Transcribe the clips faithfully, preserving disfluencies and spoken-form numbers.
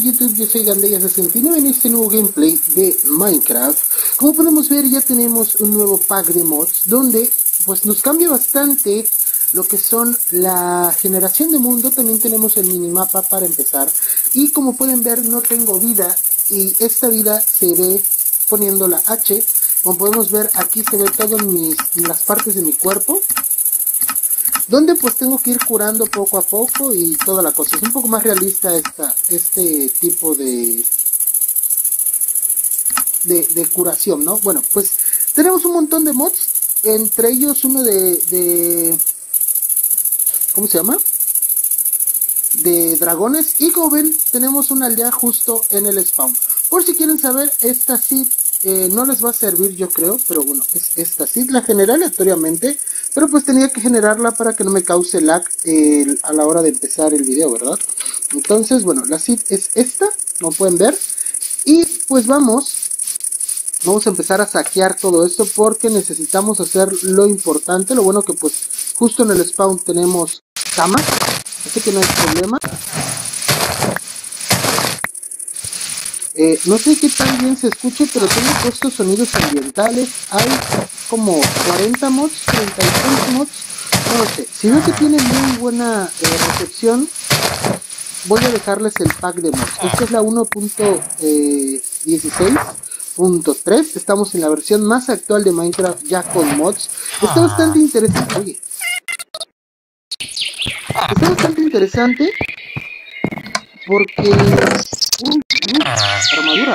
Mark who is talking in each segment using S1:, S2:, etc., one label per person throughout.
S1: YouTube, yo soy Gandeya sesenta y nueve en este nuevo gameplay de Minecraft. Como podemos ver, ya tenemos un nuevo pack de mods donde pues nos cambia bastante lo que son la generación de mundo. También tenemos el minimapa para empezar, y como pueden ver no tengo vida, y esta vida se ve poniendo la H. Como podemos ver, aquí se ve todo en, mis, en las partes de mi cuerpo, donde pues tengo que ir curando poco a poco y toda la cosa. Es un poco más realista esta, este tipo de, de, de curación, ¿no? Bueno, pues tenemos un montón de mods, entre ellos uno de, de ¿cómo se llama? De dragones, y como ven tenemos una aldea justo en el spawn. Por si quieren saber, esta seed eh, no les va a servir, yo creo, pero bueno, es esta seed, la generé aleatoriamente, pero pues tenía que generarla para que no me cause lag eh, a la hora de empezar el video, ¿verdad? Entonces, bueno, la seed es esta, como pueden ver, y pues vamos, vamos a empezar a saquear todo esto porque necesitamos hacer lo importante. Lo bueno que pues justo en el spawn tenemos camas, así que no hay problema. Eh, no sé qué tan bien se escuche, pero tengo puestos sonidos ambientales. Hay como cuarenta mods, treinta y seis mods, no lo sé. Si veo que tiene muy buena eh, recepción, voy a dejarles el pack de mods. Esta es la uno punto dieciséis punto tres. Estamos en la versión más actual de Minecraft ya con mods. Está bastante interesante. Oye. Está bastante interesante porque... Uy, uy, armadura.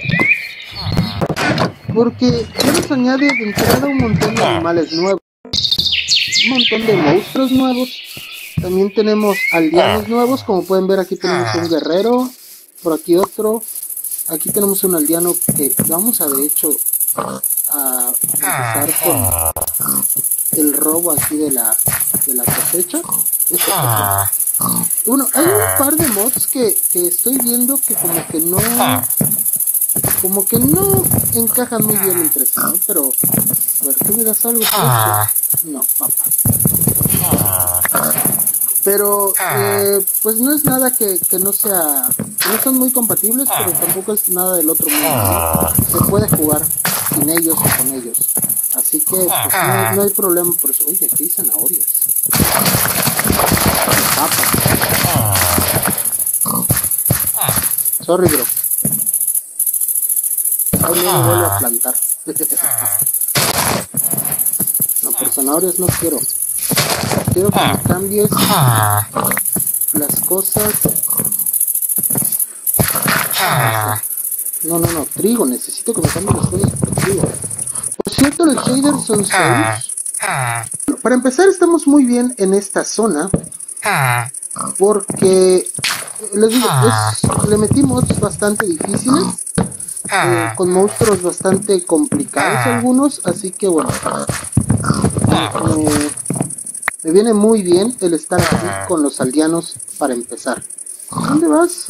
S1: Porque ya nos añade de entrada un montón de animales nuevos, un montón de monstruos nuevos. También tenemos aldeanos nuevos, como pueden ver aquí tenemos un guerrero, por aquí otro. Aquí tenemos un aldeano que vamos a de hecho a empezar con el robo aquí de la, de la cosecha. Bueno, hay un par de mods que, que estoy viendo que como que no como que no encajan muy bien entre sí, ¿no? Pero a ver, ¿tú miras algo? No, papá. Pero eh, pues no es nada que, que no sea, que no son muy compatibles, pero tampoco es nada del otro mundo, ¿no? Se puede jugar sin ellos o con ellos, así que pues, no, no hay problema por eso. Oye, aquí hay zanahorias, papas. Sorry, bro. Ahora me vuelvo a plantar. No, por zanahorias no quiero. Quiero que me cambies las cosas. No, no, no, trigo. Necesito que me cambies las cosas por trigo. Por cierto, los shaders son seis. Para empezar, estamos muy bien en esta zona, porque les digo, es, le metí mods bastante difíciles, eh, con monstruos bastante complicados algunos, así que bueno, eh, me viene muy bien el estar aquí con los aldeanos para empezar. ¿Dónde vas?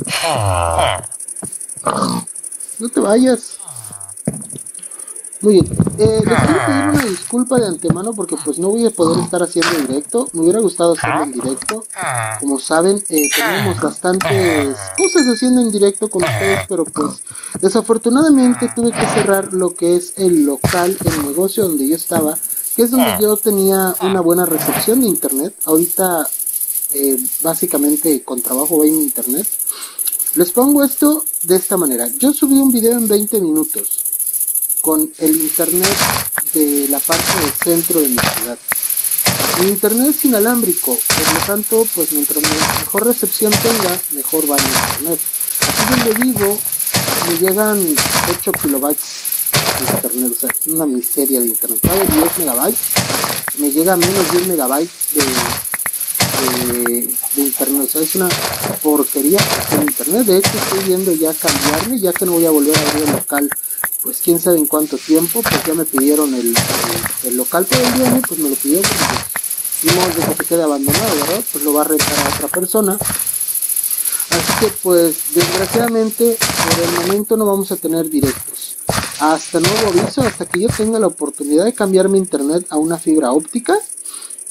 S1: No te vayas. Muy bien, eh, les quiero pedir una disculpa de antemano porque pues no voy a poder estar haciendo en directo. Me hubiera gustado hacerlo en directo. Como saben, eh, tenemos bastantes cosas haciendo en directo con ustedes, pero pues desafortunadamente tuve que cerrar lo que es el local, el negocio donde yo estaba, que es donde yo tenía una buena recepción de internet. Ahorita eh, básicamente con trabajo voy en internet. Les pongo esto de esta manera. Yo subí un video en veinte minutos con el internet de la parte del centro de mi ciudad. Mi internet es inalámbrico, por lo tanto, pues mientras mejor recepción tenga, mejor va el internet. Aquí donde vivo, me llegan ocho kilobytes de internet, o sea, es una miseria de internet. Cada diez megabytes, me llega a menos diez megabytes de, de, de internet, o sea, es una porquería de internet. De hecho, estoy viendo ya cambiarme, ya que no voy a volver a abrir el local pues quién sabe en cuánto tiempo. Pues ya me pidieron el, el, el local por el día, pues me lo pidió, porque pues, no de que se quede abandonado, ¿verdad? Pues lo va a rentar a otra persona. Así que pues desgraciadamente por el momento no vamos a tener directos. Hasta nuevo aviso, hasta que yo tenga la oportunidad de cambiar mi internet a una fibra óptica,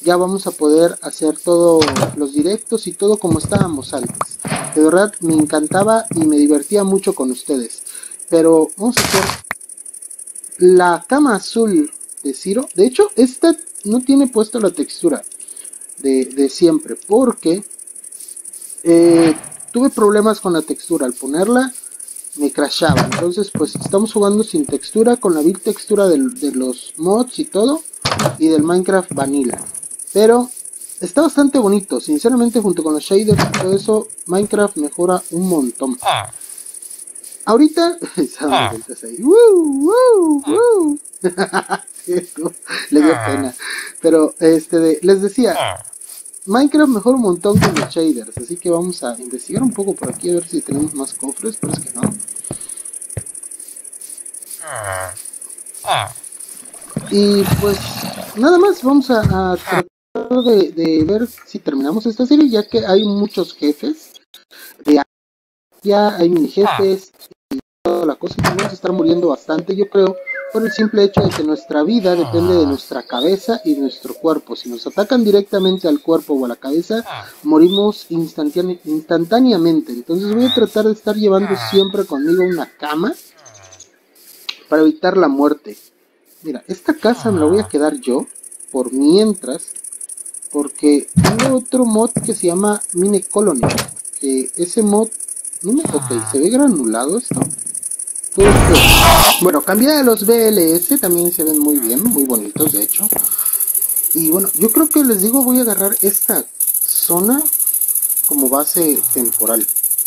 S1: ya vamos a poder hacer todos los directos y todo como estábamos antes. De verdad me encantaba y me divertía mucho con ustedes. Pero vamos a hacer la cama azul de Ciro. De hecho, esta no tiene puesto la textura de, de siempre, porque eh, tuve problemas con la textura. Al ponerla me crashaba. Entonces pues estamos jugando sin textura, con la build textura de, de los mods y todo, y del Minecraft Vanilla. Pero está bastante bonito, sinceramente, junto con los shaders y todo eso, Minecraft mejora un montón. Ahorita ahí. ¡Woo, woo, woo! Le dio pena. Pero este de, les decía, Minecraft mejora un montón con los shaders, así que vamos a investigar un poco por aquí a ver si tenemos más cofres, pero es que no. Y pues nada más, vamos a, a tratar de, de ver si terminamos esta serie, ya que hay muchos jefes. De, ya hay mini jefes y toda la cosa, y vamos a estar muriendo bastante, yo creo, por el simple hecho de que nuestra vida depende de nuestra cabeza y nuestro cuerpo. Si nos atacan directamente al cuerpo o a la cabeza, morimos instantane instantáneamente. Entonces voy a tratar de estar llevando siempre conmigo una cama para evitar la muerte. Mira, esta casa me la voy a quedar yo por mientras, porque tengo otro mod que se llama Mine Colony, que ese mod, no me, ok, se ve granulado esto. Bueno, cambiada de los B L S, también se ven muy bien, muy bonitos de hecho. Y bueno, yo creo que les digo, voy a agarrar esta zona como base temporal.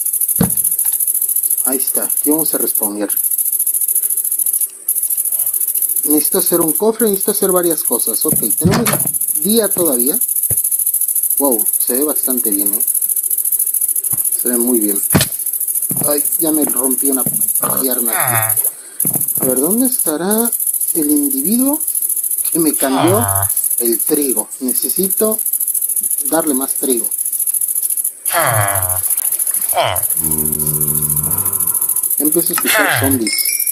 S1: Ahí está, aquí vamos a respawnear. Necesito hacer un cofre, necesito hacer varias cosas. Ok, tenemos día todavía. Wow, se ve bastante bien, ¿eh? Se ve muy bien. Ay, ya me rompí una pierna aquí. A ver, ¿dónde estará el individuo que me cambió el trigo? Necesito darle más trigo. Empiezo a escuchar zombies.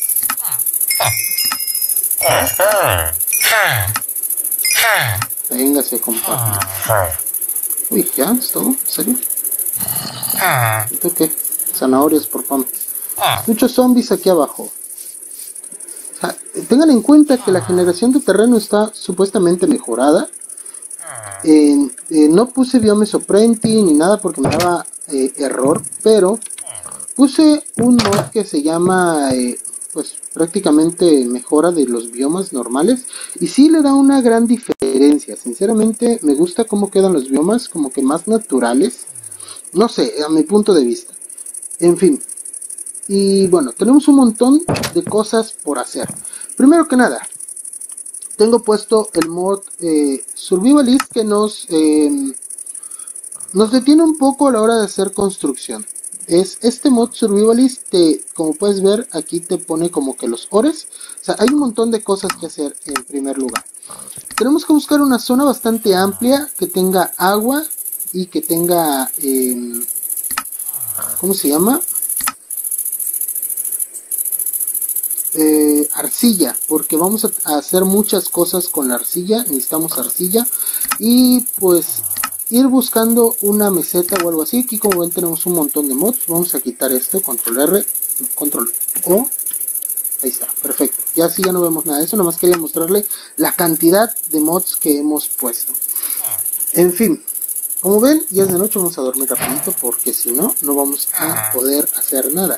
S1: Véngase, compa. Uy, ¿ya? ¿Es todo? ¿En serio? ¿Esto qué? Zanahorias por pan. Muchos zombies aquí abajo. O sea, tengan en cuenta que la generación de terreno está supuestamente mejorada. Eh, eh, no puse biome Soprenti ni nada porque me daba eh, error, pero puse un mod que se llama eh, pues prácticamente mejora de los biomas normales, y sí le da una gran diferencia. Sinceramente me gusta cómo quedan los biomas, como que más naturales, no sé, a mi punto de vista. En fin, y bueno, tenemos un montón de cosas por hacer. Primero que nada, tengo puesto el mod eh, Survivalist, que nos eh, nos detiene un poco a la hora de hacer construcción. Es este mod Survivalist, que como puedes ver aquí te pone como que los ores. O sea, hay un montón de cosas que hacer en primer lugar. Tenemos que buscar una zona bastante amplia, que tenga agua y que tenga eh, ¿cómo se llama? Eh, arcilla, porque vamos a, a hacer muchas cosas con la arcilla. Necesitamos arcilla y pues ir buscando una meseta o algo así. Aquí como ven tenemos un montón de mods. Vamos a quitar esto, control R, control O. Ahí está, perfecto. Ya así ya no vemos nada de eso, nomás quería mostrarle la cantidad de mods que hemos puesto. En fin, como ven, ya es de noche, vamos a dormir rapidito porque si no, no vamos a poder hacer nada.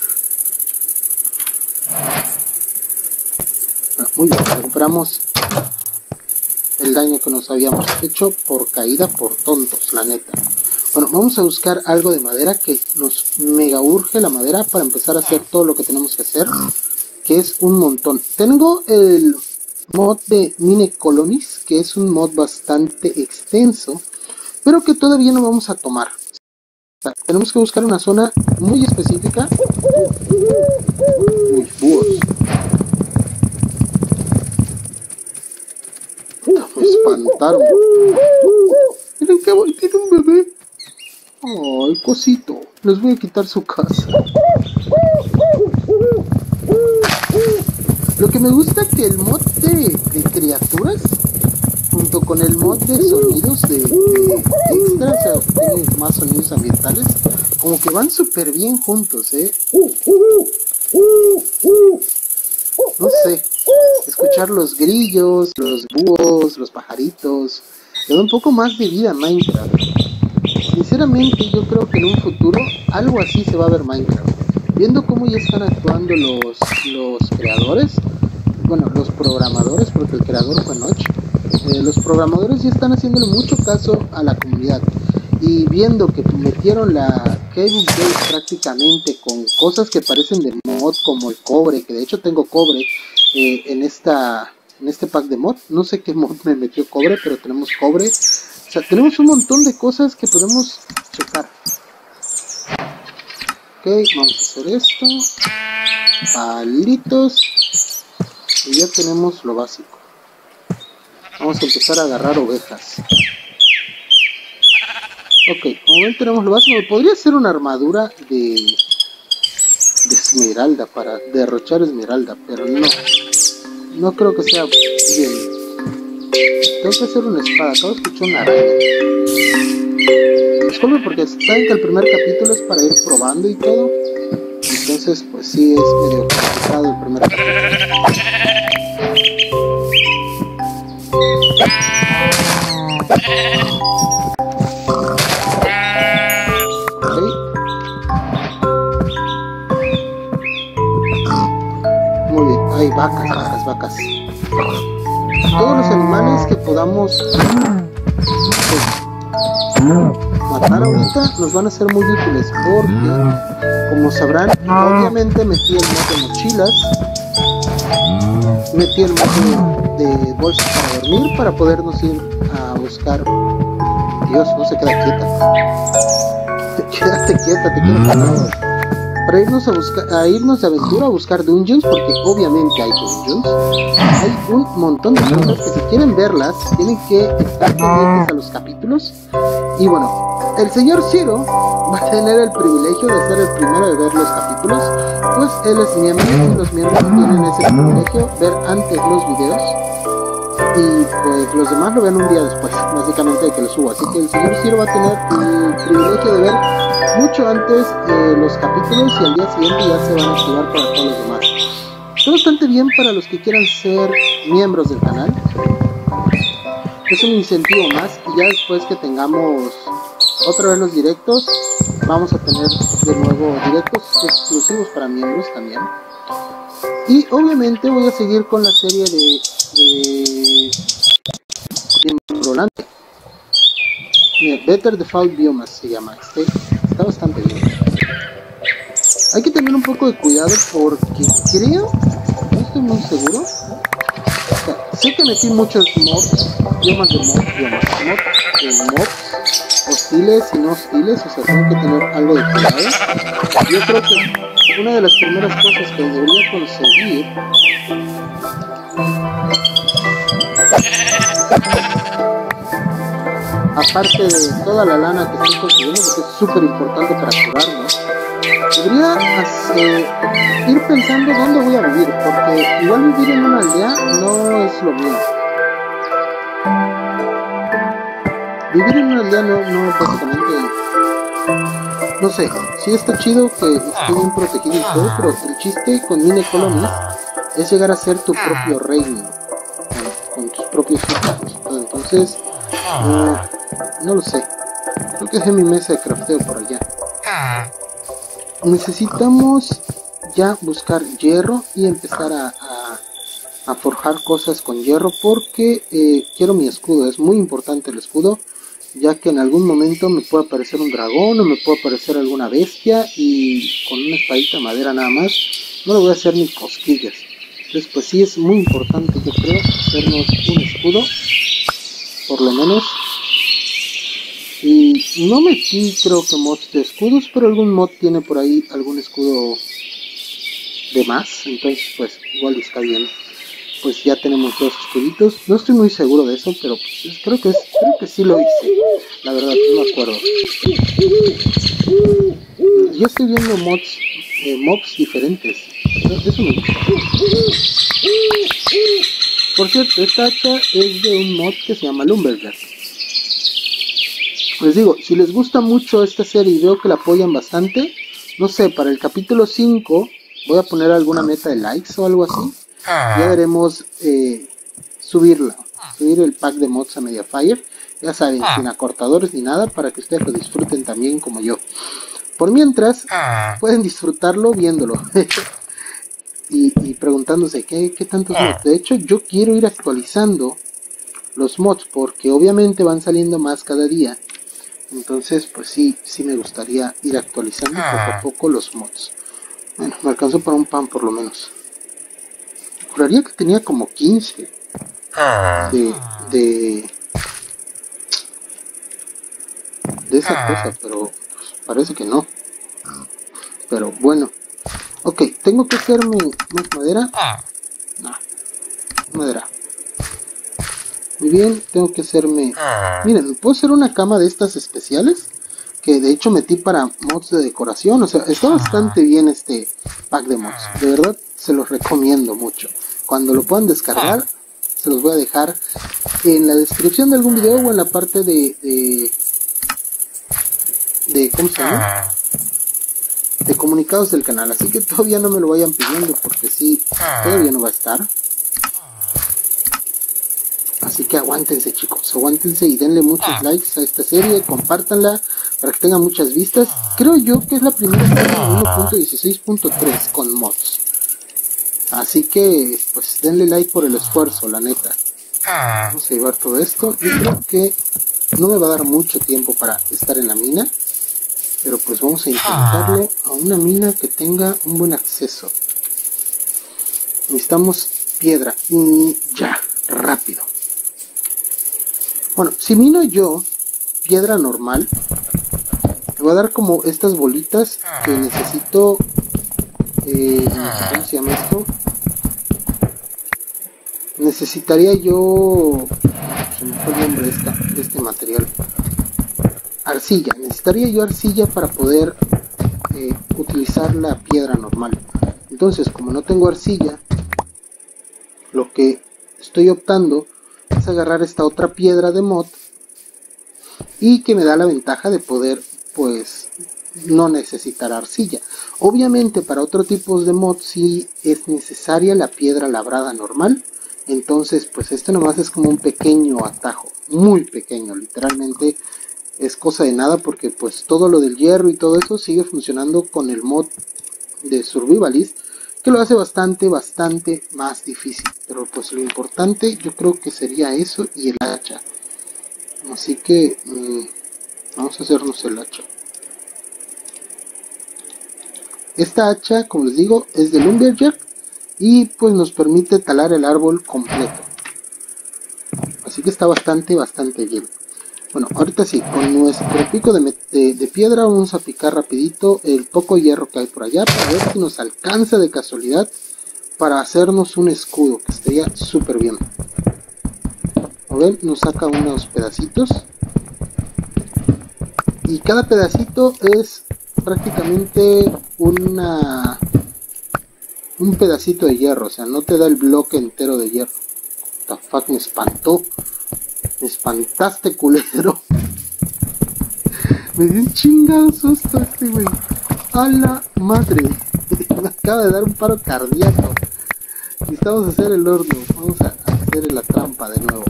S1: Bueno, muy bien, recuperamos el daño que nos habíamos hecho por caída, por tontos, la neta. Bueno, vamos a buscar algo de madera, que nos mega urge la madera para empezar a hacer todo lo que tenemos que hacer, que es un montón. Tengo el mod de Mine Colonies, que es un mod bastante extenso, pero que todavía no vamos a tomar. O sea, tenemos que buscar una zona muy específica. Uy, búhos. Me espantaron. Miren qué bonito, tiene un bebé. Ay, cosito. Les voy a quitar su casa. Lo que me gusta es que el mod de, de criaturas junto con el mod de sonidos de, de extra, o sea, tiene más sonidos ambientales, como que van súper bien juntos, ¿eh? No sé, escuchar los grillos, los búhos, los pajaritos, le da un poco más de vida a Minecraft. Sinceramente yo creo que en un futuro algo así se va a ver Minecraft. Viendo cómo ya están actuando los, los creadores, bueno, los programadores, porque el creador fue Notch, eh, los programadores ya están haciéndole mucho caso a la comunidad. Y viendo que metieron la Cave Base prácticamente con cosas que parecen de mod, como el cobre, que de hecho tengo cobre eh, en esta en este pack de mod. No sé qué mod me metió cobre, pero tenemos cobre. O sea, tenemos un montón de cosas que podemos checar. Ok, vamos a hacer esto. Palitos. Y ya tenemos lo básico. Vamos a empezar a agarrar ovejas. Ok, como ven tenemos lo básico. Podría ser una armadura de, de esmeralda para derrochar esmeralda, pero no. No creo que sea bien. Tengo que hacer una espada. Acabo de escuchar una araña. Disculpen porque saben que el primer capítulo es para ir probando y todo. Entonces pues sí es medio complicado el primer capítulo. Muy bien, hay vacas, vacas, vacas. Todos los animales que podamos pues, matar ahorita nos van a ser muy útiles porque, como sabrán, obviamente metí el mod de mochilas, metí el mod de, de bolsas para dormir para podernos ir a buscar. Dios, no se queda quieta. Quédate quieta, te quiero matar. Para irnos a buscar, a irnos de aventura a buscar dungeons, porque obviamente hay dungeons. Hay un montón de cosas que si quieren verlas, tienen que estar pendientes a los capítulos. Y bueno, el señor Ciro va a tener el privilegio de ser el primero de ver los capítulos, pues él es miembro y los miembros tienen ese privilegio, ver antes los videos. Y pues los demás lo ven un día después, básicamente de que lo subo. Así que el señor Ciro va a tener el privilegio de ver mucho antes eh, los capítulos y al día siguiente ya se van a activar para todos los demás. Está bastante bien para los que quieran ser miembros del canal. Es un incentivo más y ya después que tengamos otra vez los directos, vamos a tener de nuevo directos exclusivos para miembros también. Y obviamente voy a seguir con la serie de de, de Rolante. Mira, Better Default Biomas se llama. Este está bastante bien. Hay que tener un poco de cuidado porque creo, no estoy muy seguro. O sea, sé que metí muchos mods, biomas de mods, biomas, mods, de mods, hostiles y no hostiles, o sea, tengo que tener algo de cuidado. Yo creo que una de las primeras cosas que debería conseguir aparte de toda la lana que estoy consiguiendo, porque es súper importante para curarnos, debería hacer, ir pensando dónde voy a vivir, porque igual vivir en una aldea no es lo mío. Vivir en una aldea no, no básicamente, no sé, sí está chido que esté bien protegido y todo, pero el chiste con Mine Colonies es llegar a ser tu propio reino, con, con tus propios hijos. Entonces, no, no lo sé. Creo que dejé mi mesa de crafteo por allá. Necesitamos ya buscar hierro y empezar a, a, a forjar cosas con hierro porque eh, quiero mi escudo. Es muy importante el escudo, ya que en algún momento me puede aparecer un dragón o me puede aparecer alguna bestia y con una espadita de madera nada más no le voy a hacer ni cosquillas. Entonces pues sí es muy importante, yo creo, hacernos un escudo por lo menos. Y no metí creo que mods de escudos, pero algún mod tiene por ahí algún escudo de más, entonces pues igual está bien. Pues ya tenemos dos escuditos, no estoy muy seguro de eso, pero pues, creo que es, creo que sí lo hice, la verdad no me acuerdo. Yo estoy viendo mods, eh, mobs diferentes, eso me gusta. Por cierto, esta hacha es de un mod que se llama Lumberjack. Les digo, si les gusta mucho esta serie y veo que la apoyan bastante, no sé, para el capítulo cinco voy a poner alguna meta de likes o algo así. Ya veremos eh, subirla, subir el pack de mods a Mediafire. Ya saben, sin acortadores ni nada, para que ustedes lo disfruten también como yo. Por mientras, pueden disfrutarlo viéndolo. y, y preguntándose, ¿qué, qué tantos mods? De hecho, yo quiero ir actualizando los mods, porque obviamente van saliendo más cada día. Entonces, pues sí, sí me gustaría ir actualizando poco a poco los mods. Bueno, me alcanzó para un pan por lo menos. Juraría que tenía como quince de, de, de esa cosa, pero pues, parece que no. Pero bueno. Ok, ¿tengo que hacerme más madera? No, madera. Muy bien, tengo que hacerme... Miren, ¿puedo hacer una cama de estas especiales? Que de hecho metí para mods de decoración. O sea, está bastante bien este pack de mods. De verdad, se los recomiendo mucho. Cuando lo puedan descargar, se los voy a dejar en la descripción de algún video o en la parte de... de, de ¿cómo se llama? De comunicados del canal. Así que todavía no me lo vayan pidiendo, porque sí, todavía no va a estar. Así que aguántense, chicos, aguántense y denle muchos likes a esta serie, compártanla para que tenga muchas vistas. Creo yo que es la primera serie de uno punto dieciséis punto tres con mods. Así que, pues, denle like por el esfuerzo, la neta. Vamos a llevar todo esto. Yo creo que no me va a dar mucho tiempo para estar en la mina, pero pues vamos a intentarlo a una mina que tenga un buen acceso. Necesitamos piedra y ya, rápido. Bueno, si mino yo piedra normal, me va a dar como estas bolitas que necesito. Eh, ¿Cómo se llama esto? Necesitaría yo... Se me fue el nombre de, esta, de este material. Arcilla. Necesitaría yo arcilla para poder eh, utilizar la piedra normal. Entonces, como no tengo arcilla, lo que estoy optando es agarrar esta otra piedra de mod y que me da la ventaja de poder, pues, no necesitar arcilla. Obviamente para otro tipo de mod sí es necesaria la piedra labrada normal. Entonces, pues este nomás es como un pequeño atajo, muy pequeño, literalmente es cosa de nada, porque pues todo lo del hierro y todo eso sigue funcionando con el mod de Survivalist, que lo hace bastante, bastante más difícil. Pero pues lo importante yo creo que sería eso y el hacha. Así que mmm, vamos a hacernos el hacha. Esta hacha, como les digo, es de Lumberjack y pues nos permite talar el árbol completo. Así que está bastante, bastante bien. Bueno, ahorita sí, con nuestro pico de, de, de piedra vamos a picar rapidito el poco hierro que hay por allá para ver si nos alcanza de casualidad para hacernos un escudo, que estaría súper bien. A ver, nos saca unos pedacitos y cada pedacito es prácticamente una un pedacito de hierro, o sea, no te da el bloque entero de hierro. What the fuck, me espantó. Me espantaste, culero. Me dio un chingado susto este güey. A la madre. Me acaba de dar un paro cardíaco. Necesitamos hacer el horno. Vamos a hacer la trampa de nuevo.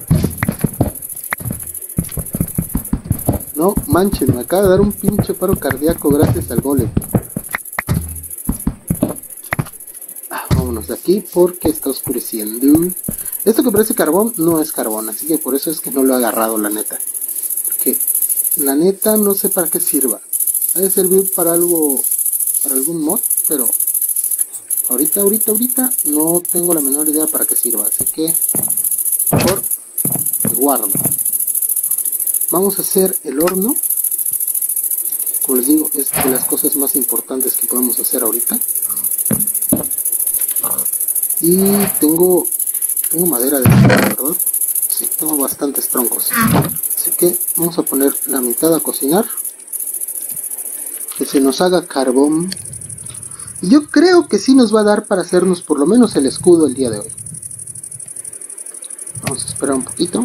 S1: No manchen, me acaba de dar un pinche paro cardíaco gracias al golem. Ah, vámonos de aquí porque está oscureciendo. Esto que parece carbón no es carbón, así que por eso es que no lo he agarrado, la neta. Porque la neta no sé para qué sirva. Ha de servir para algo, para algún mod, pero ahorita, ahorita, ahorita no tengo la menor idea para qué sirva. Así que mejor guardo. Vamos a hacer el horno. Como les digo, es de las cosas más importantes que podemos hacer ahorita. Y tengo... Tengo madera de esta, ¿verdad? Sí, tengo bastantes troncos. Así que vamos a poner la mitad a cocinar. Que se nos haga carbón. Y yo creo que sí nos va a dar para hacernos por lo menos el escudo el día de hoy. Espera un poquito.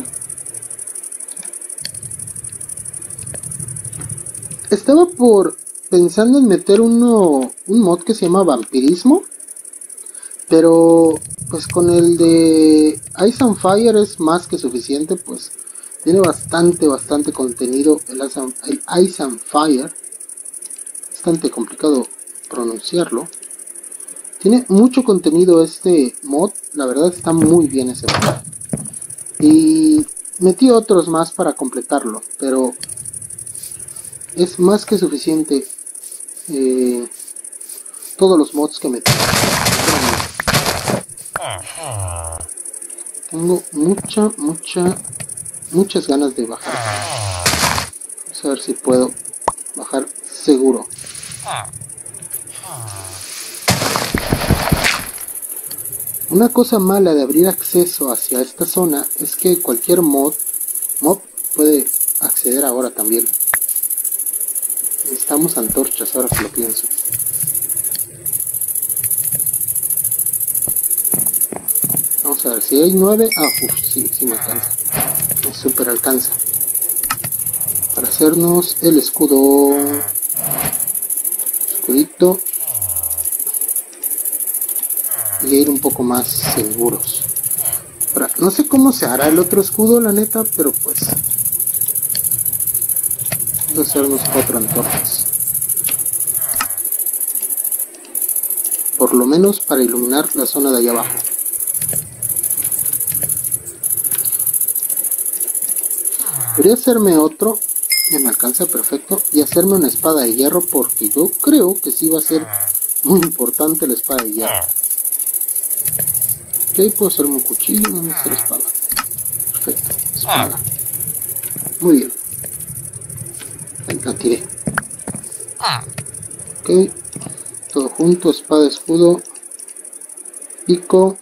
S1: Estaba por pensando en meter uno un mod que se llama vampirismo, pero pues con el de Ice and Fire es más que suficiente, pues tiene bastante bastante contenido el Ice and, el Ice and Fire. Bastante complicado pronunciarlo. Tiene mucho contenido este mod, la verdad está muy bien ese mod. Y metí otros más para completarlo, pero es más que suficiente eh, todos los mods que metí. Tengo mucha, mucha, muchas ganas de bajar. Vamos a ver si puedo bajar seguro. Una cosa mala de abrir acceso hacia esta zona es que cualquier mod, mob puede acceder ahora también. Necesitamos antorchas ahora que lo pienso. Vamos a ver si hay nueve. Ah, uff, sí, sí me alcanza. Me super alcanza. Para hacernos el escudo. Escudito. Y ir un poco más seguros. Ahora, no sé cómo se hará el otro escudo, la neta, pero pues vamos a hacernos cuatro antorchas. Por lo menos para iluminar la zona de allá abajo. Podría hacerme otro, ya me alcanza perfecto, y hacerme una espada de hierro porque yo creo que sí va a ser muy importante la espada de hierro. Ok, puedo hacerme un cuchillo, no necesito la espada. Perfecto, espada. Muy bien. Ahí la tiré. Ok, todo junto, espada, escudo, pico.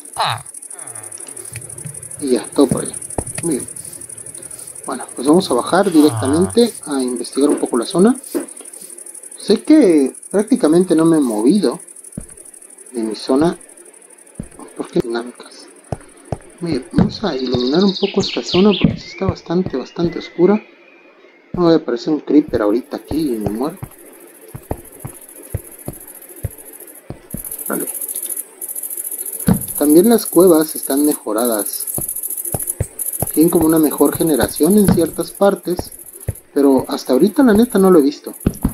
S1: Y ya, todo por allá. Muy bien. Bueno, pues vamos a bajar directamente a investigar un poco la zona. Sé que prácticamente no me he movido de mi zona. ¿Por qué dinámicas? Muy bien, vamos a iluminar un poco esta zona porque sí está bastante, bastante oscura. No voy a aparecer un creeper ahorita aquí y me muero. Vale. También las cuevas están mejoradas. Tienen como una mejor generación en ciertas partes, pero hasta ahorita la neta no lo he visto.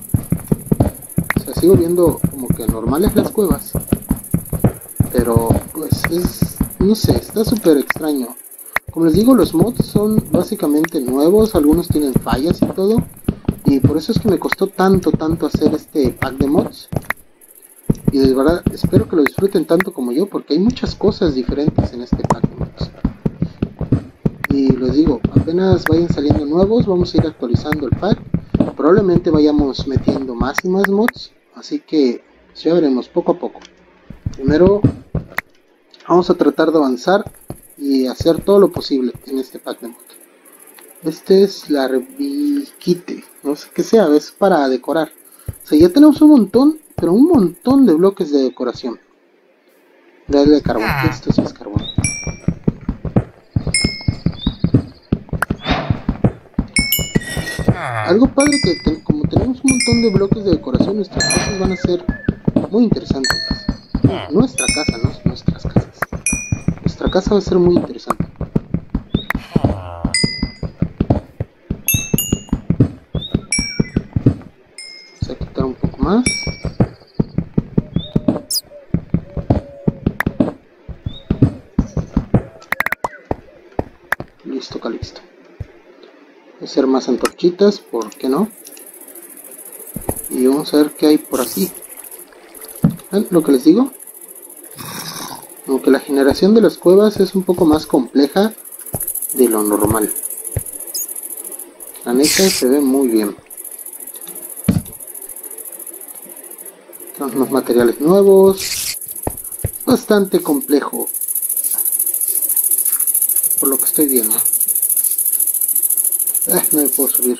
S1: O sea, sigo viendo como que normales las cuevas, pero pues es, no sé, está súper extraño. Como les digo, los mods son básicamente nuevos, algunos tienen fallas y todo, y por eso es que me costó tanto, tanto hacer este pack de mods. Y de verdad, espero que lo disfruten tanto como yo, porque hay muchas cosas diferentes en este pack de mods. Y les digo, apenas vayan saliendo nuevos, vamos a ir actualizando el pack. Probablemente vayamos metiendo más y más mods, así que ya veremos poco a poco. Primero vamos a tratar de avanzar y hacer todo lo posible en este pack de mods. Este es la Rebiquite, no sé qué sea, es para decorar. O sea, ya tenemos un montón, pero un montón de bloques de decoración. Dale carbón, esto sí es carbón. Algo padre que te, como tenemos un montón de bloques de decoración, nuestras casas van a ser muy interesantes. Nuestra casa, no nuestras casas. Nuestra casa va a ser muy interesante. Vamos a quitar un poco más. Listo, Calixto. Hacer más antorchitas, ¿por qué no? Y vamos a ver qué hay por aquí. ¿Ven lo que les digo? Aunque la generación de las cuevas es un poco más compleja de lo normal. La neta se ve muy bien. Tenemos unos materiales nuevos. Bastante complejo, por lo que estoy viendo. Eh, no me puedo subir.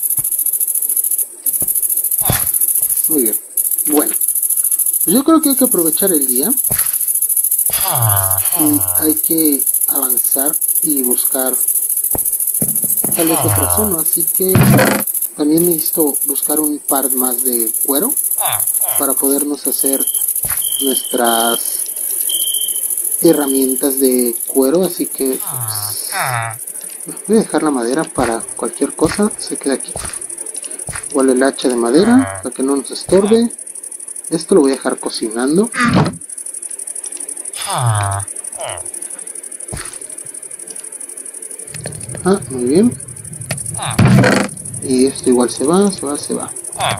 S1: Muy bien. Bueno, pues yo creo que hay que aprovechar el día. Y hay que avanzar y buscar tal vez otra zona, así que también necesito buscar un par más de cuero para podernos hacer nuestras herramientas de cuero, así que pues, voy a dejar la madera para cualquier cosa, se queda aquí. Igual el hacha de madera para que no nos estorbe. Esto lo voy a dejar cocinando. Ah, muy bien. Y esto igual se va, se va, se va.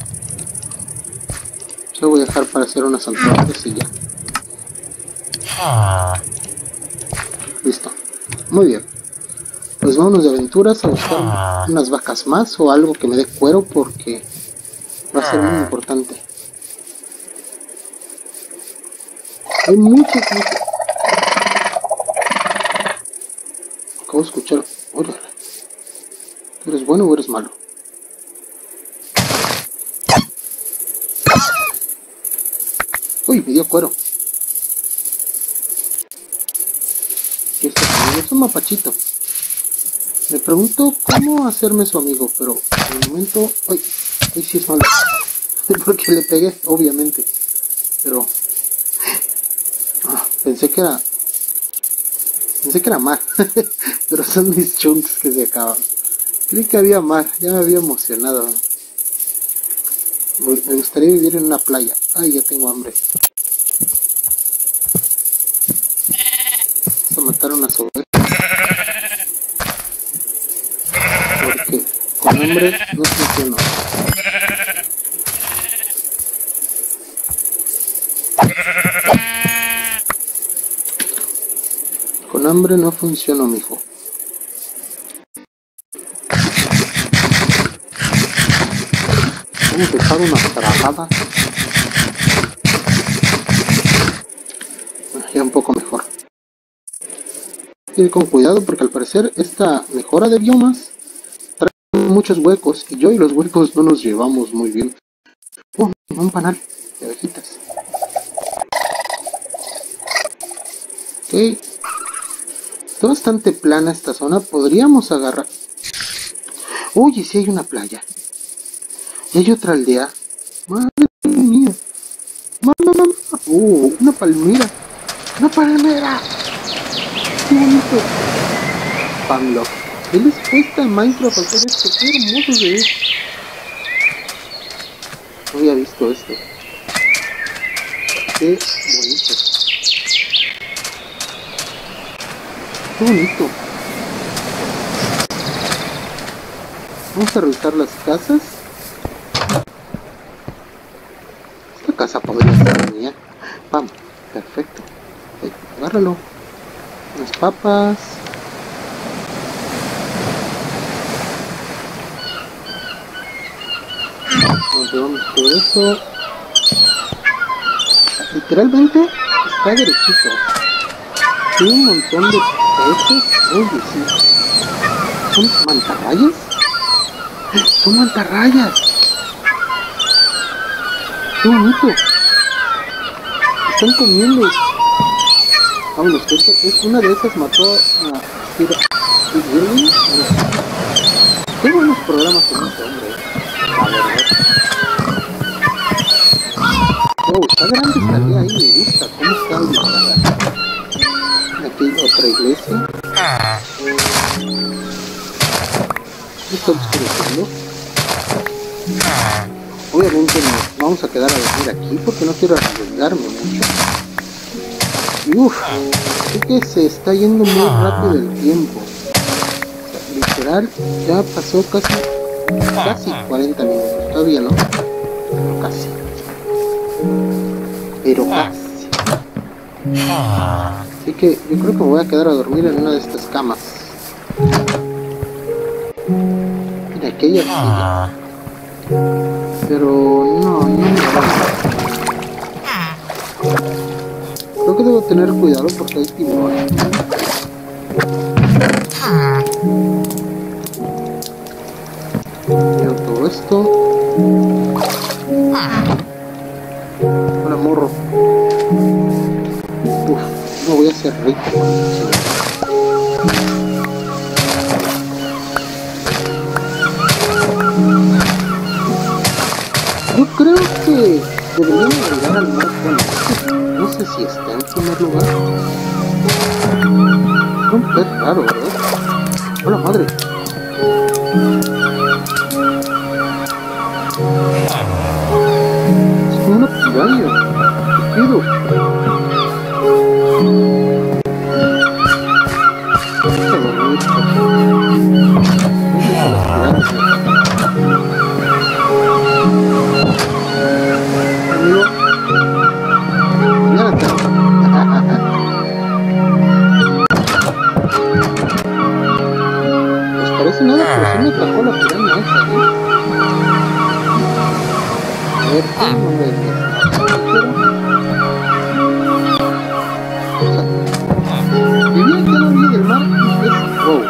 S1: Yo voy a dejar para hacer unas antorchas y ya. Listo. Muy bien. Pues vámonos de aventuras a buscar unas vacas más o algo que me dé cuero porque va a ser muy importante. Hay muchos, muchos. Acabo de escuchar. Oye, ¿eres bueno o eres malo? Uy, me dio cuero. ¿Qué está haciendo? Es un mapachito. Me pregunto cómo hacerme su amigo, pero en el momento... ¡Ay! ¡Ay, sí es malo! Porque le pegué, obviamente. Pero... Ah, pensé que era... Pensé que era mar. Pero son mis chunks que se acaban. Creí que había mar. Ya me había emocionado. Me gustaría vivir en una playa. Ay, ya tengo hambre. Vamos a matar unas ovejas. Porque con hambre no funciona. Con hambre no funciona, mijo. Vamos a dejar una trabajada. Ya un poco mejor. Ir con cuidado porque al parecer esta mejora de biomas trae muchos huecos y yo y los huecos no nos llevamos muy bien. Oh, un panal de abejitas. Ok. Está bastante plana esta zona. Podríamos agarrar... Oye, si hay una playa. Y hay otra aldea. Madre mía. Mamá, mamá. Oh, una palmera. Una palmera. Qué bonito. Pablo. ¿Qué les cuesta en Minecraft hacer esto? Qué hermoso se ve. No había visto esto. Qué bonito. Qué bonito. Vamos a revisar las casas. Esta casa podría ser mía. Vamos, perfecto. Hey, agárralo. Unas papas. Nos llevamos todo eso. Literalmente está derechito. Tiene un montón de peces. Oye, sí. ¿Son mantarrayas? ¡Son mantarrayas! ¡Qué bonito! Están comiendo. Vámonos, que esta, es una de esas mató a Steve Irwin. Qué buenos programas con este hombre, la verdad. Oh, está grande esta aldea ahí, me gusta. ¿Cómo está ubicada? Aquí otra iglesia. ¿Qué está oscureciendo? Obviamente nos vamos a quedar a dormir aquí porque no quiero arriesgarme mucho. Y uff, creo que se está yendo muy rápido el tiempo. O sea, literal, ya pasó casi, casi cuarenta minutos. Todavía no, pero casi. Pero casi. Así que yo creo que me voy a quedar a dormir en una de estas camas. Mira, aquella silla. Pero no, no me va. Creo que debo tener cuidado porque hay tiburones. Mira todo esto. Hola, morro. Uf, no voy a ser rico. creo que deberían agregar al mar. Bueno, no sé si está en primer lugar. Es un pez raro, ¿verdad? ¡Hola madre! Es como una piraña. ¿Qué pido? Amigo, mira acá. Pues parece nada, pero sí me atrapó la piraña esa, ¿eh? A ver, ¿qué no me dejes? Vivía aquí a la orilla del mar y es wow.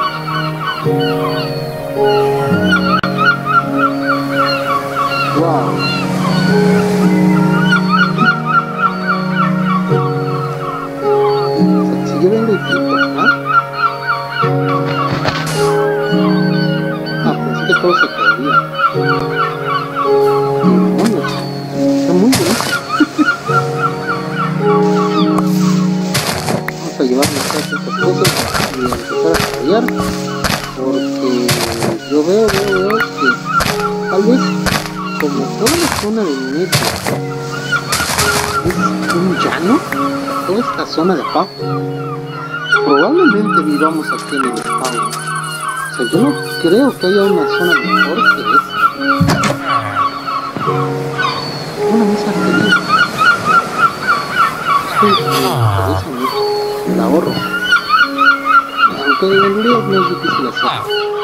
S1: Wow. O sea, si yo vengo y quito, ¿ah? Ah, pensé que todo se caería. Demonios. Está muy bonito. Vamos a llevarnos todas estas cosas y empezar a fallar. Porque yo veo, veo, veo que tal vez como toda la zona del medio es un llano, toda esta zona de abajo, probablemente vivamos aquí en el spawn. O sea, yo no creo que haya una zona mejor que esta. Una mesa feliz. Esto me interesa mucho, el ahorro. Aunque en realidad no es difícil hacer.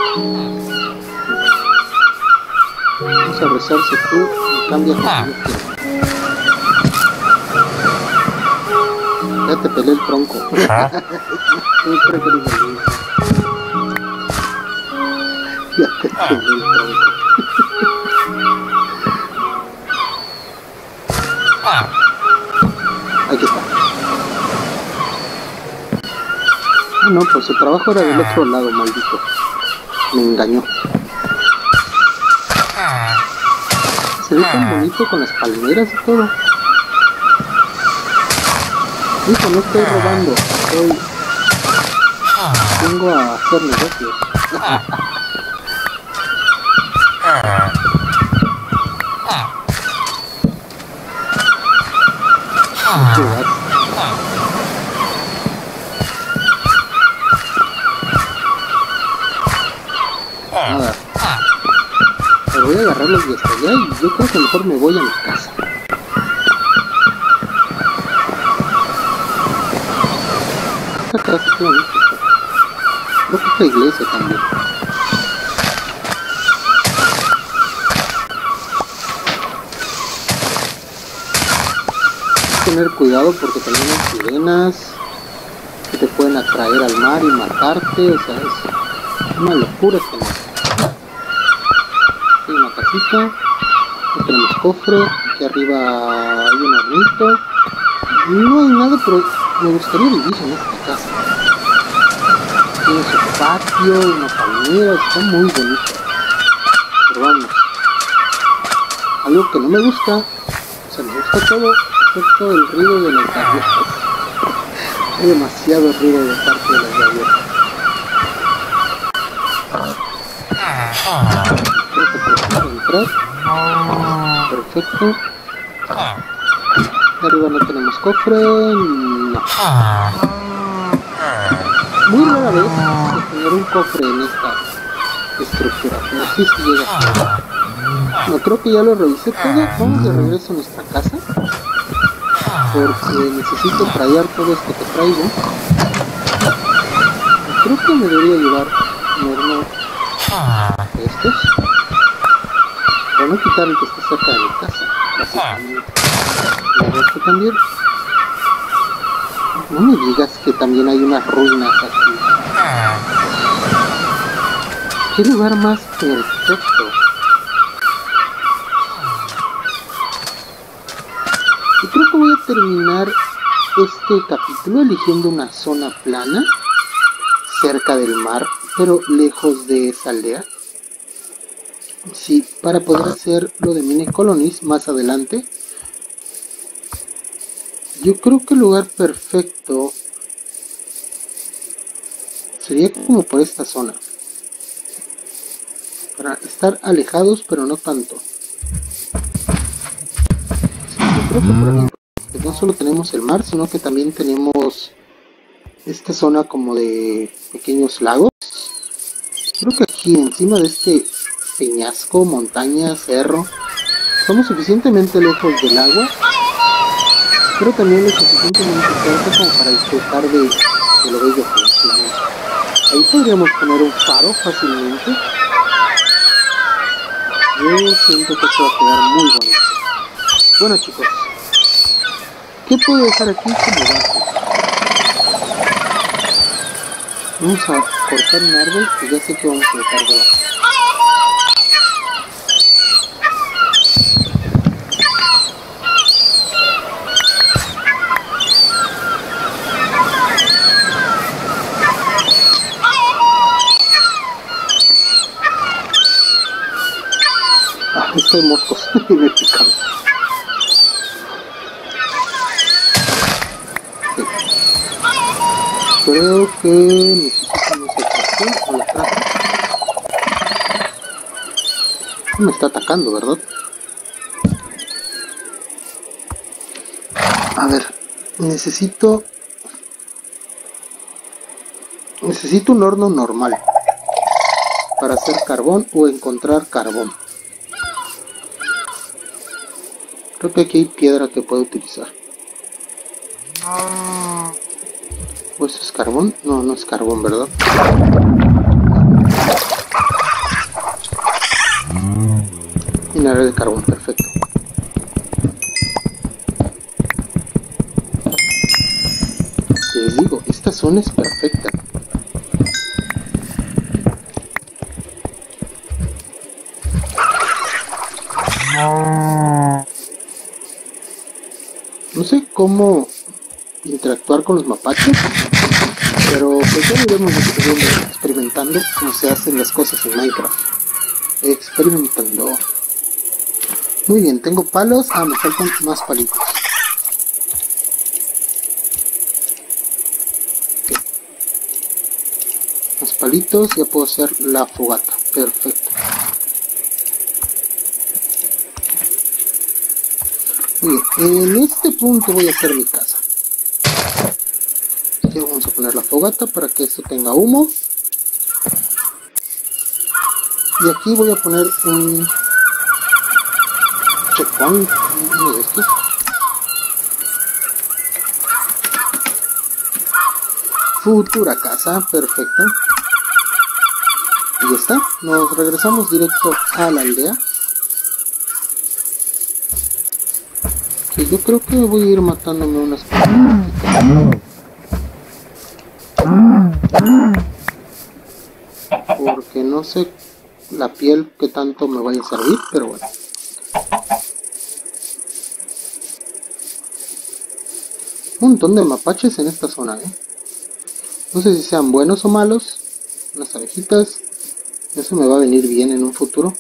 S1: Vamos a rezar si tú me cambias lo que yo quiero. Ya te pelé el tronco. Muy preferido el mío. Ya te pelé el tronco. Aquí está. Ah, no, pues su trabajo era del otro lado, maldito. Me engañó. Se ve tan bonito con las palmeras y todo. Hijo, no estoy robando, estoy... Vengo a hacer negocios. Nada. Pero voy a agarrarlos de hasta allá y yo creo que mejor me voy a mi casa. Esta casa qué bonita está. Creo que esta iglesia también. Hay que tener cuidado porque también hay sirenas que te pueden atraer al mar y matarte, o sea, es una locura este mar. Hay una casita, aquí tenemos cofre, aquí arriba hay un hornito. No hay nada, pero me gustaría vivir en esta casa. Tiene su patio, una palmera, está muy bonito. Pero vamos, algo que no me gusta, o sea, me gusta todo, excepto el ruido de las gaviotas. Hay demasiado ruido de parte de las gaviotas. Creo que puedo entrar. Perfecto. Arriba no tenemos cofre. No. Muy rara vez tener un cofre en esta estructura, pero sí se llega a ser. No, creo que ya lo revisé todo. Vamos de regreso a nuestra casa porque necesito traer todo esto que traigo. Creo que me debería llevar uno de estos para no quitar el que está cerca de mi casa, básicamente. Y esto también. No me digas que también hay unas ruinas aquí. Qué lugar más perfecto. Y creo que voy a terminar este capítulo eligiendo una zona plana cerca del mar, pero lejos de esa aldea. Sí, para poder hacer lo de mini colonies más adelante. Yo creo que el lugar perfecto sería como por esta zona. Para estar alejados, pero no tanto. Sí, yo creo que por aquí. Porque no solo tenemos el mar, sino que también tenemos esta zona como de pequeños lagos. Creo que aquí encima de este peñasco, montaña, cerro, estamos suficientemente lejos del agua, pero también lo suficientemente cerca como para disfrutar de, de lo bello que es. Ahí podríamos poner un faro fácilmente. Yo siento que esto va a quedar muy bonito. Bueno, chicos, ¿qué puedo dejar aquí como base? Vamos a cortar un árbol y ya sé que vamos a dejar de base. Ah, es que hay moscos y me pican. Sí. Creo que necesitamos el tractor o la traja. Me está atacando, ¿verdad? A ver, necesito... Necesito un horno normal para hacer carbón o encontrar carbón. Creo que aquí hay piedra que puedo utilizar. ¿O eso es carbón? No, no es carbón, ¿verdad? Mineral de carbón, perfecto. Les digo, esta zona es perfecta. No sé cómo interactuar con los mapaches, pero pues ya iremos experimentando cómo se hacen las cosas en Minecraft. Experimentando. Muy bien, tengo palos. Ah, me faltan más palitos. Okay. Más palitos, ya puedo hacer la fogata. Perfecto. Muy bien, en este punto voy a hacer mi casa. Aquí vamos a poner la fogata para que esto tenga humo. Y aquí voy a poner un checkpoint, uno de estos. Futura casa, perfecto. Y ya está, nos regresamos directo a la aldea. Que yo creo que voy a ir matándome unas cosas. Porque no sé la piel que tanto me vaya a servir, pero bueno. Un montón de mapaches en esta zona, ¿eh? No sé si sean buenos o malos. Unas abejitas. Eso me va a venir bien en un futuro.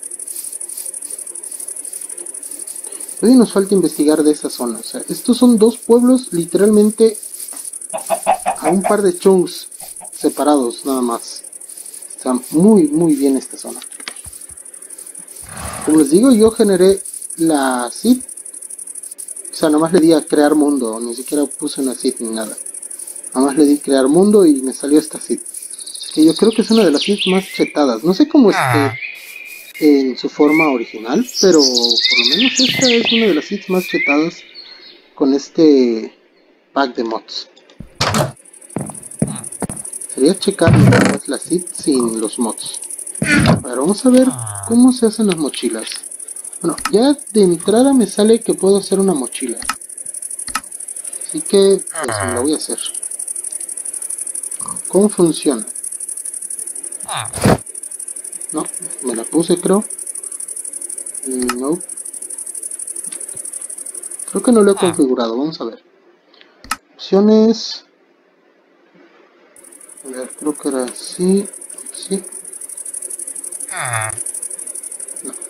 S1: Todavía nos falta investigar de esa zona. O sea, estos son dos pueblos literalmente a un par de chunks separados nada más. Está muy muy bien esta zona. Como les digo, yo generé la seed. O sea, nomás le di a crear mundo. Ni siquiera puse una seed ni nada. Nada más le di crear mundo y me salió esta seed. Que yo creo que es una de las seeds más chetadas. No sé cómo esté en su forma original, pero por lo menos esta es una de las seeds más chetadas con este pack de mods. Sería checar la seed sin los mods. Pero vamos a ver cómo se hacen las mochilas. Bueno, ya de entrada me sale que puedo hacer una mochila. Así que pues me la voy a hacer. ¿Cómo funciona? No, me la puse creo. No. Creo que no lo he configurado, vamos a ver. Opciones. A ver, creo que era así. Sí. No.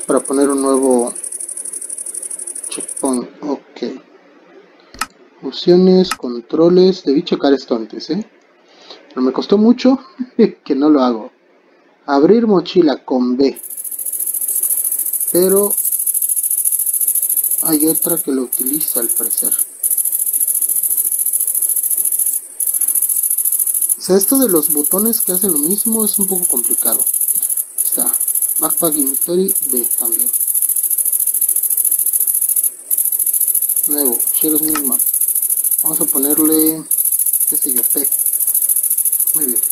S1: para poner un nuevo checkpoint. Ok. Opciones, controles. Debí checar esto antes, ¿eh? Pero me costó mucho que no lo hago. Abrir mochila con B. Pero hay otra que lo utiliza al parecer. O sea, esto de los botones que hacen lo mismo es un poco complicado. Está Backpack Inventory B también. Nuevo, Share New Map. Vamos a ponerle, qué sé yo, P. Muy bien.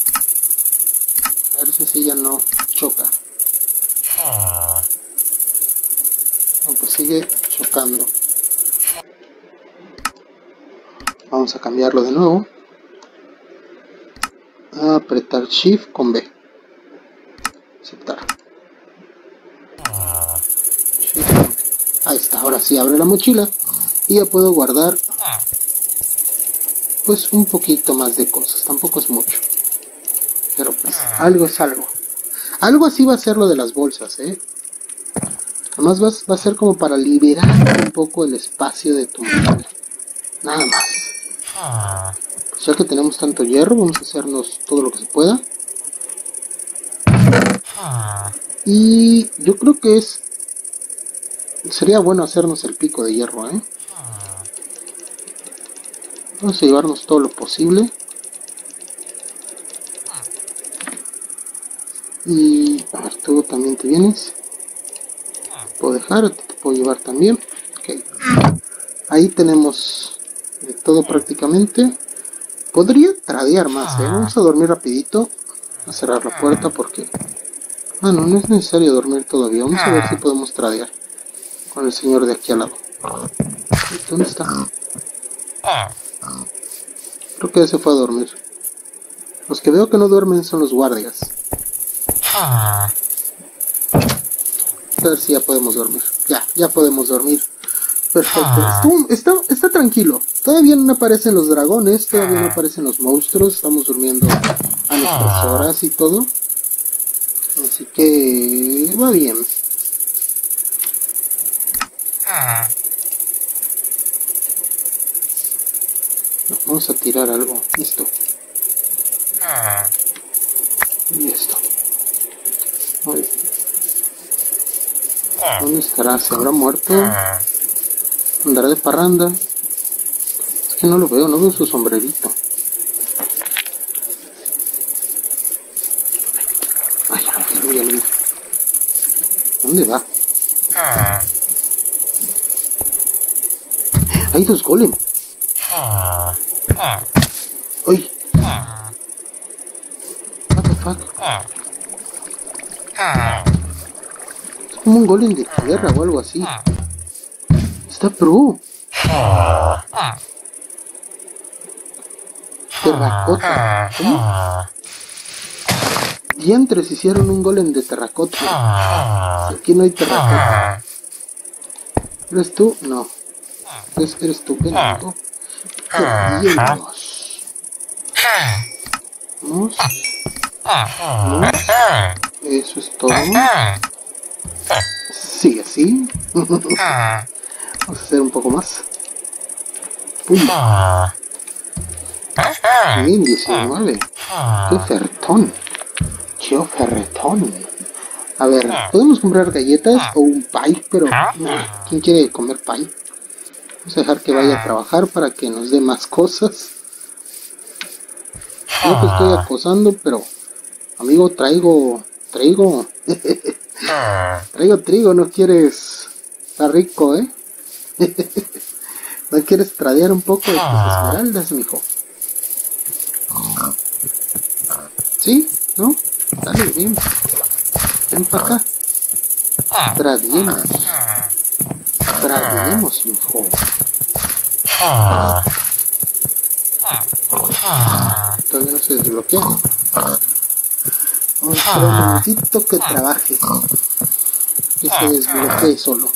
S1: A ver si así ya no choca. No, pues sigue chocando. Vamos a cambiarlo de nuevo. A apretar Shift con B. Aceptar. Shift. Ahí está, ahora sí abre la mochila. Y ya puedo guardar pues un poquito más de cosas. Tampoco es mucho. Pero pues algo es algo. Algo así va a ser lo de las bolsas, ¿eh? Además va, va a ser como para liberar un poco el espacio de tu mochila. Nada más. Pues ya que tenemos tanto hierro, vamos a hacernos todo lo que se pueda. Y yo creo que es... sería bueno hacernos el pico de hierro, ¿eh? Vamos a llevarnos todo lo posible. Y... a ver, tú también te vienes. Puedo dejar, te puedo llevar también. Okay. Ahí tenemos de todo prácticamente. Podría tradear más, ¿eh? Vamos a dormir rapidito. A cerrar la puerta porque... ah, no, no es necesario dormir todavía. Vamos a ver si podemos tradear con el señor de aquí al lado. ¿Dónde está? Creo que se fue a dormir. Los que veo que no duermen son los guardias. A ver si ya podemos dormir. Ya, ya podemos dormir. Perfecto. Estuvo, está, está tranquilo. Todavía no aparecen los dragones, todavía no aparecen los monstruos. Estamos durmiendo a nuestras horas y todo. Así que va bien. Vamos a tirar algo. Listo. Y esto. Muy bien. ¿Dónde estará? ¿Se habrá muerto? ¿Andará de parranda? Es que no lo veo, no veo su sombrerito. Ay, ya lo vi, ya lo vi. ¿Dónde va? Hay dos golem. ¡Uy! What the fuck? Es como un golem de tierra o algo así. Está pro. Terracota. ¿Cómo? Diantres, hicieron un golem de terracota. Aquí no hay terracota. ¿Eres tú? No. ¿Eres, eres tú? ¿Qué no? Vamos. Vamos. Vamos. Eso es todo. Sigue así. Vamos a hacer un poco más. Pum. Bien, diecinueve. Qué ofertón. Qué ofertón. A ver, podemos comprar galletas o un pie, pero nah, ¿quién quiere comer pie? Vamos a dejar que vaya a trabajar para que nos dé más cosas. No te estoy acosando, pero amigo, traigo, traigo, traigo trigo, no quieres, está rico, ¿eh? ¿No quieres tradear un poco de tus esmeraldas, mijo? ¿Sí? ¿No? Dale, bien. Ven para acá. Tradeemos. Tradeemos, mijo. Todavía no se desbloquea. Vamos a esperar un momentito que trabaje. Que se desbloquee solo.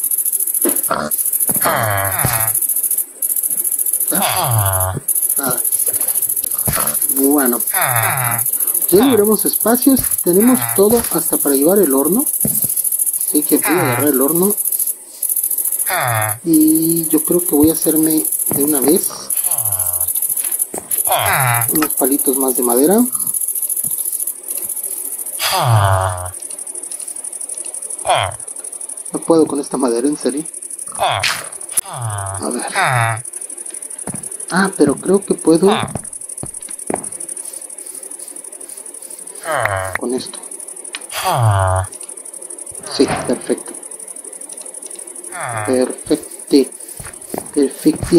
S1: ¿Ya? Nada. Bueno. Ya liberamos espacios. Tenemos todo hasta para llevar el horno. Así que voy a agarrar el horno. Y yo creo que voy a hacerme de una vez unos palitos más de madera. No puedo con esta madera, en serio. A ver. Ah, pero creo que puedo con esto. Sí, perfecto. Perfecto. Perfecto.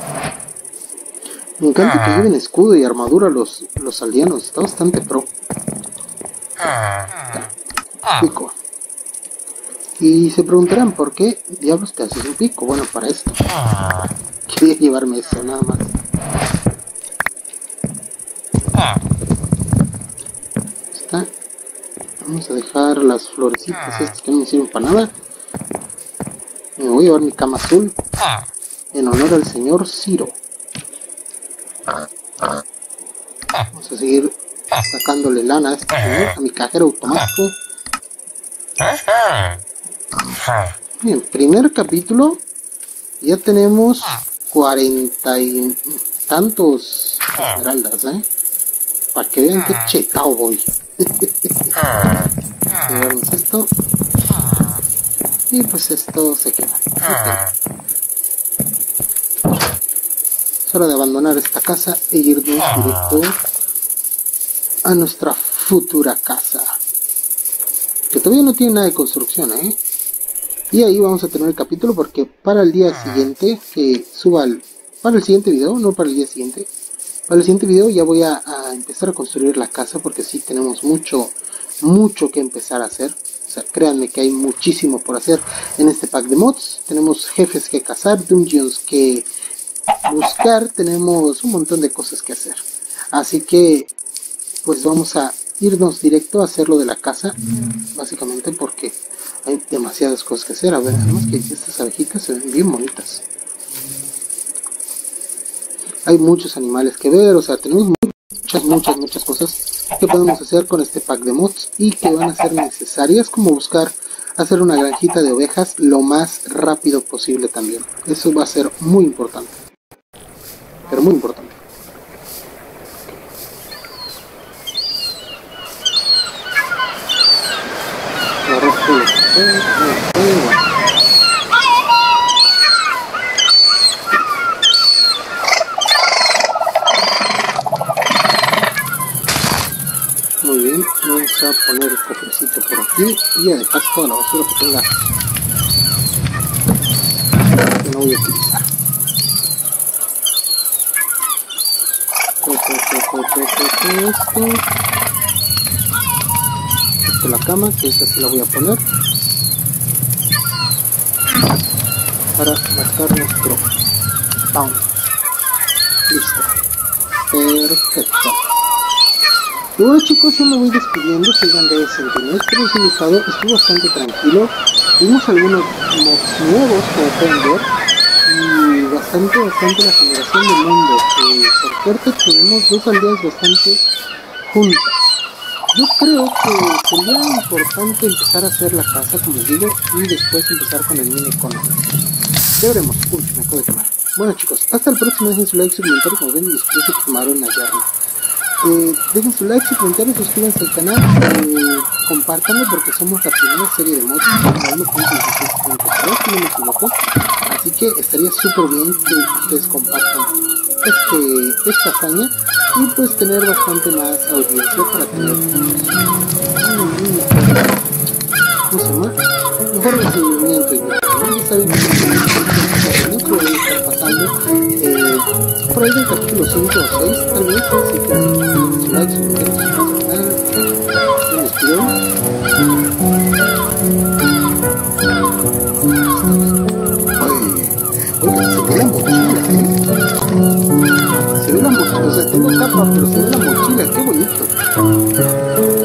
S1: Me encanta que lleven escudo y armadura los, los aldeanos. Está bastante pro. Pico. Y se preguntarán por qué diablos te haces un pico. Bueno, para esto. Quería llevarme eso, nada más. Está. Vamos a dejar las florecitas estas que no me sirven para nada. Me voy a llevar mi cama azul en honor al señor Ciro. Vamos a seguir sacándole lana a este señor, a mi cajero automático. Bien, primer capítulo. Ya tenemos cuarenta y tantos esmeraldas, ¿eh? Para que vean que chetao voy. Llevamos esto. Y pues esto se queda. Okay. Es hora de abandonar esta casa e irnos directo a nuestra futura casa. Que todavía no tiene nada de construcción, ¿eh? Y ahí vamos a tener el capítulo porque para el día siguiente, que suba el... Para el siguiente video, no para el día siguiente. Para el siguiente video ya voy a, a empezar a construir la casa porque sí tenemos mucho, mucho que empezar a hacer. O sea, créanme que hay muchísimo por hacer en este pack de mods. Tenemos jefes que cazar, dungeons que buscar, tenemos un montón de cosas que hacer. Así que, pues vamos a irnos directo a hacer lo de la casa, básicamente porque hay demasiadas cosas que hacer. A ver, además que estas abejitas se ven bien bonitas. Hay muchos animales que ver, o sea, tenemos muchas, muchas, muchas cosas que podemos hacer con este pack de mods y que van a ser necesarias, como buscar hacer una granjita de ovejas lo más rápido posible también. Eso va a ser muy importante, pero muy importante. Muy bien, vamos a poner el cofrecito por aquí y a dejar toda la basura que tenga que no voy a utilizar. Esto. Esto la cama, que esta sí la voy a poner para marcar nuestro pound. Listo. Perfecto. Y bueno, chicos, yo me voy despidiendo. Sigan de Sentinel. Espero les haya gustado. Estuvo bastante tranquilo. Vimos algunos mods nuevos, como pueden ver. Y bastante, bastante la generación de mundo. Eh, por suerte tenemos dos aldeas bastante juntas. Yo creo que sería importante empezar a hacer la casa, como les digo, y después empezar con el mini economy. Ya veremos. Uy, me acabo de quemar. Bueno, chicos, hasta el próximo. Dejen su like, su comentario, como ven, mis pies se quemaron allá. Eh, dejen su like, su comentario, suscríbanse al canal, eh, compártanlo porque somos la primera serie de mods en uno punto dieciséis punto tres, si no me equivoco. Así que estaría súper bien que ustedes compartan este, esta hazaña y pues tener bastante más audiencia para tener no sé más, mejor recibimiento. Ya saben que no voy a estar pasando eh, por ahí del capítulo cinco o seis tal vez, así que su like, su comentario, su canal, me despido. Oiga, se ve la mochila, ¿eh? Se ve la mochila, o sea, tengo capa, pero se ve la mochila, qué bonito.